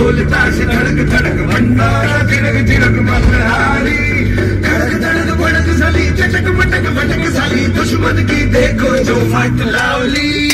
ढोल ताश धड़क धड़क भंडारा तिरक तिरक मंगलहारी धड़क धड़क भड़क साली चटक मटक भटक साली दुश्मन की देखो जो फाइट लावली